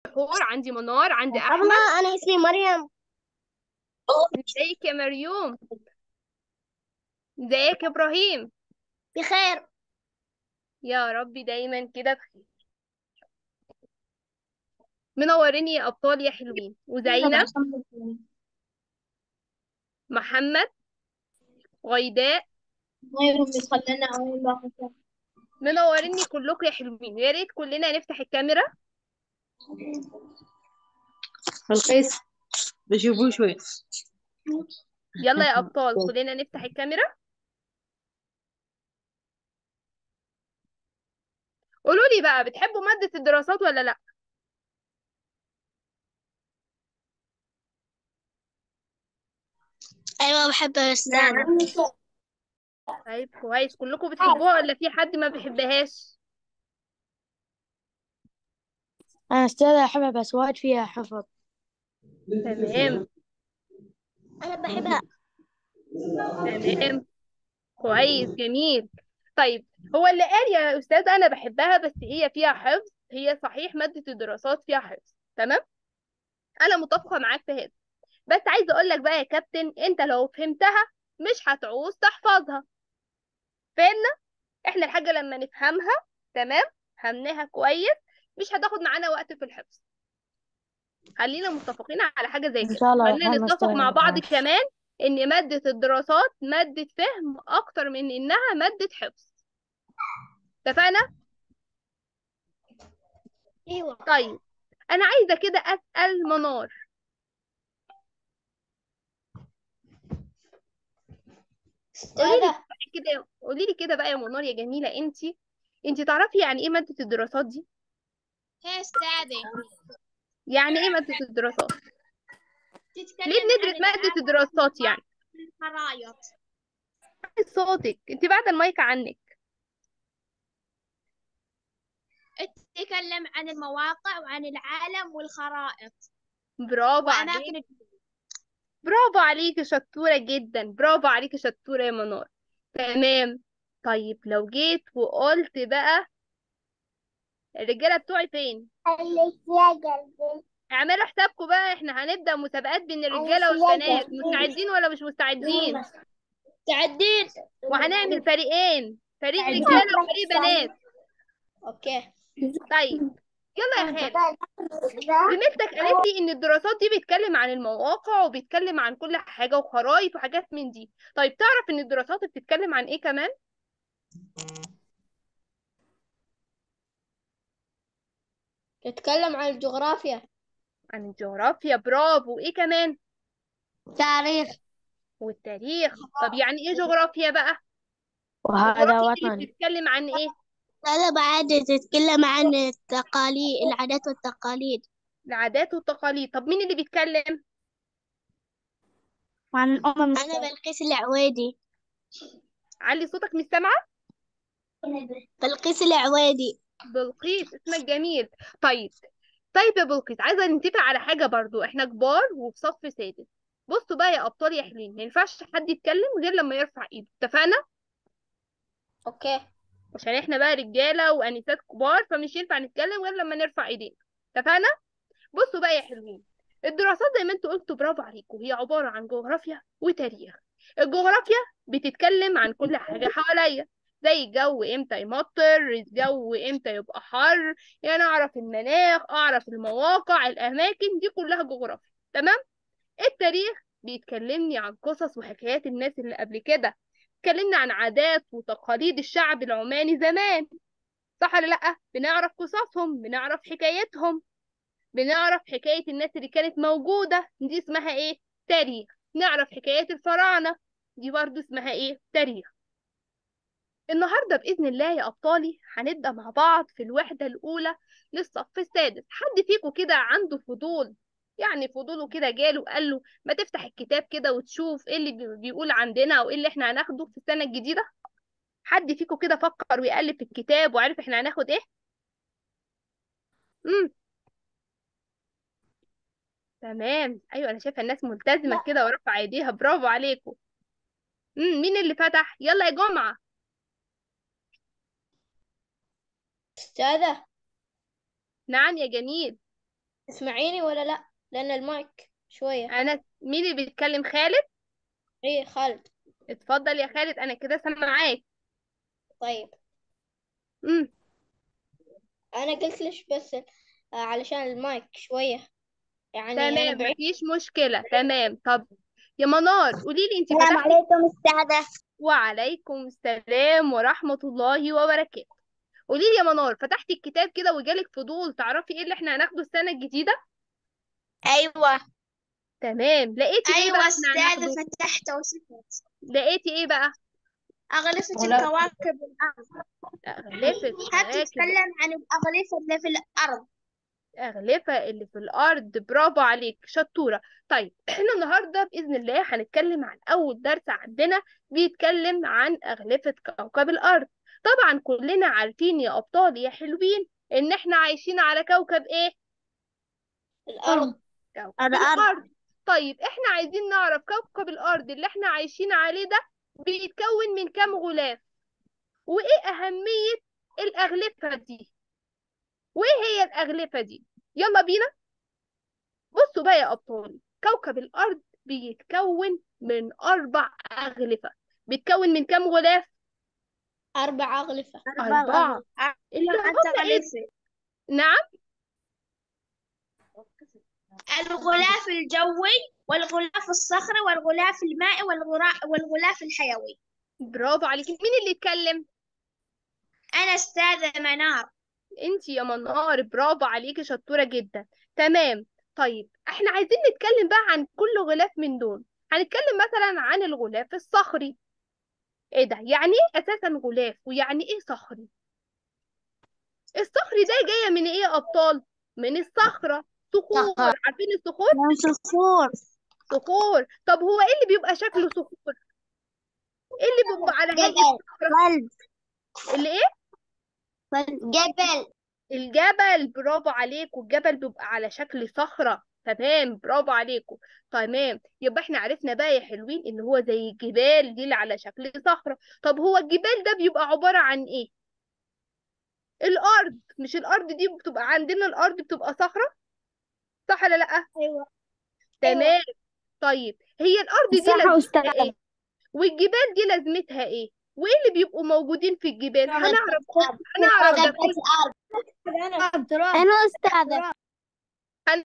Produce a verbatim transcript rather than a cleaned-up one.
حور، عندي منار، عندي احمد. أبلة أنا اسمي مريم. ازيك يا مريوم؟ ازيك يا ابراهيم؟ بخير. يا ربي دايما كده بخير. منوريني يا ابطال يا حلوين. وزينب، محمد، غيداء. منوريني كلكم يا حلوين. يا ريت كلنا نفتح الكاميرا. القيس بشوفوه شوي. يلا يا ابطال كلنا نفتح الكاميرا. قولوا لي بقى، بتحبوا مادة الدراسات ولا لا؟ أيوة بحبها يا أستاذة. طيب كويس، كلكم بتحبوها ولا في حد ما بيحبهاش؟ أنا أستاذة أحبها بس وايد فيها حفظ. تمام. أنا بحبها. تمام كويس جميل. طيب، هو اللي قال يا استاذ انا بحبها بس هي فيها حفظ، هي صحيح مادة الدراسات فيها حفظ، تمام، انا متفقة معاك في هذا. بس عايزة اقول لك بقى يا كابتن، انت لو فهمتها مش هتعوز تحفظها. فهمنا؟ احنا الحاجة لما نفهمها، تمام، فهمناها كويس، مش هتاخد معانا وقت في الحفظ. خلينا متفقين على حاجة زي إن كده. شاء الله خلينا الرحمن نتفق مع أستاذة بعض معاك. كمان ان مادة الدراسات مادة فهم اكتر من انها مادة حفظ. اتفقنا؟ أيوة طيب، انا عايزه كده اسال منار. قولي لي أستاذة. كده قولي لي كده بقى يا منار يا جميله، انتي انتي تعرفي يعني ايه ماده الدراسات دي؟ هي أستاذة يعني ايه ماده الدراسات؟ ليه تتكلم عن بندرس ماده العالم الدراسات يعني؟ والخرايط. صوتك انتي بعد المايك عنك. تتكلم عن المواقع وعن العالم والخرائط برافو عليك. وأماكن. برافو عليكي شطوره جدا، برافو عليكي شطوره يا منار. تمام. طيب لو جيت وقلت بقى، الرجاله بتوعي فين؟ اعملوا حسابكم بقى، احنا هنبدأ مسابقات بين الرجاله والبنات. مستعدين ولا مش مستعدين؟ تعدين. وهنعمل فريقين، فريق رجالة وفريق بنات. أوكي. طيب، يلا يا خالد. زميلتك قالت لي ان الدراسات دي بيتكلم عن المواقع وبيتكلم عن كل حاجة وخرايط وحاجات من دي. طيب تعرف ان الدراسات بتتكلم عن ايه كمان؟ تتكلم عن الجغرافيا. عن الجغرافيا، برافو. ايه كمان؟ تاريخ. والتاريخ. طب يعني ايه جغرافيا بقى؟ وهذا جغرافيا اللي وطن. بتتكلم عن ايه؟ هذا بعد تتكلم عن التقاليد، العادات والتقاليد. العادات والتقاليد. طب مين اللي بيتكلم؟ وعن الأمم أنا بلقيس العويدي. علي صوتك مش سامعة. بلقيس العويدي. بلقيس، اسمك جميل. طيب. طيب يا بلقيس، عايزه نتفق على حاجه برضو، احنا كبار وفي صف سادس. بصوا بقى يا ابطال يا حلوين، ما ينفعش حد يتكلم غير لما يرفع ايده، اتفقنا؟ أوكي. عشان احنا بقى رجاله وانسات كبار، فمش ينفع نتكلم غير لما نرفع ايدينا. اتفقنا؟ بصوا بقى يا حلوين، الدراسات زي ما انتوا قلتوا برافو عليكم، هي عباره عن جغرافيا وتاريخ. الجغرافيا بتتكلم عن كل حاجه حواليا، زي الجو امتى يمطر، الجو امتى يبقى حر، يعني اعرف المناخ، اعرف المواقع، الاماكن دي كلها جغرافيا، تمام. التاريخ بيتكلمني عن قصص وحكايات الناس اللي قبل كده، اتكلمنا عن عادات وتقاليد الشعب العماني زمان، صح ولا لأ؟ بنعرف قصصهم، بنعرف حكايتهم، بنعرف حكاية الناس اللي كانت موجودة، دي اسمها ايه؟ تاريخ. نعرف حكايات الفراعنة، دي برضو اسمها ايه؟ تاريخ. النهاردة بإذن الله يا أبطالي هنبدأ مع بعض في الوحدة الأولى للصف السادس. حد فيكم كده عنده فضول، يعني فضوله كده جاله قال له ما تفتح الكتاب كده وتشوف ايه اللي بي- بيقول عندنا او ايه اللي احنا هناخده في السنة الجديدة؟ حد فيكم كده فكر ويقلب في الكتاب وعرف احنا هناخد ايه؟ امم تمام، ايوه انا شايفه الناس ملتزمه كده ورفع ايديها، برافو عليكم. امم مين اللي فتح؟ يلا يا جمعة. أستاذة. نعم يا جميل. تسمعيني ولا لا؟ لأن المايك شوية. انا مين اللي بيتكلم؟ خالد. ايه خالد. اتفضل يا خالد، انا كده سامعاك. طيب امم أنا قلت ليش بس آه، علشان المايك شوية، يعني أنا تمام، بعيد. مفيش مشكلة. تمام. طب يا منار، قولي لي انت السلام فتحتي. عليكم أستاذة. وعليكم السلام ورحمة الله وبركاته. قولي لي يا منار، فتحتي الكتاب كده وجالك فضول تعرفي ايه اللي احنا هناخده السنة الجديدة؟ أيوة تمام. لقيتي ايه بقى أيوة احنا أستاذة، هناخده؟ فتحت وشفت لقيتي ايه بقى؟ أغلفة ولا الكواكب الأرض. أغلفة هات كواكب. تتكلم عن الأغلفة اللي في الأرض. أغلفة اللي في الأرض. برافو عليك، شطورة. طيب احنا النهاردة بإذن الله هنتكلم عن أول درس عندنا، بيتكلم عن أغلفة كوكب الأرض. طبعا كلنا عارفين يا أبطال يا حلوين إن احنا عايشين على كوكب إيه؟ الأرض. كوكب الأرض. الأرض. طيب احنا عايزين نعرف كوكب الأرض اللي احنا عايشين عليه ده بيتكون من كام غلاف؟ وإيه أهمية الأغلفة دي؟ وإيه هي الأغلفة دي؟ يلا بينا. بصوا بقى يا أبطال، كوكب الأرض بيتكون من أربع أغلفة. بيتكون من كام غلاف؟ أربع أغلفة. أربع أربعة. اللي هم إيه؟ أغلفة. نعم. الغلاف الجوي والغلاف الصخري والغلاف المائي والغرا- والغلاف الحيوي. برافو عليكي. مين اللي يتكلم؟ أنا أستاذة منار. انتي يا منار، برافو عليكي، شطورة جدا. تمام. طيب احنا عايزين نتكلم بقى عن كل غلاف من دول. هنتكلم مثلا عن الغلاف الصخري. ايه ده؟ يعني ايه اساسا غلاف؟ ويعني ايه صخري؟ الصخري ده جاية من ايه يا ابطال؟ من الصخرة. صخور. عارفين الصخور؟ من صخور. صخور. طب هو ايه اللي بيبقى شكله صخور؟ ايه اللي بيبقى على هيئة جبل. صخرة؟ قلب. اللي ايه؟ جبل. الجبل. برافو عليكم، الجبل بيبقى على شكل صخرة. تمام، برافو عليكم. تمام، يبقى احنا عرفنا بقى يا حلوين ان هو زي الجبال دي اللي على شكل صخرة. طب هو الجبال ده بيبقى عبارة عن ايه؟ الارض. مش الارض دي بتبقى عندنا، الارض بتبقى صخرة، صح ولا لا؟ أيوة. تمام. طيب هي الارض دي صح لازمتها أستاذ. ايه؟ والجبال دي لازمتها ايه؟ وايه اللي بيبقوا موجودين في الجبال؟ هنعرف. هنعرف ده كله. أنا أنا أستاذة.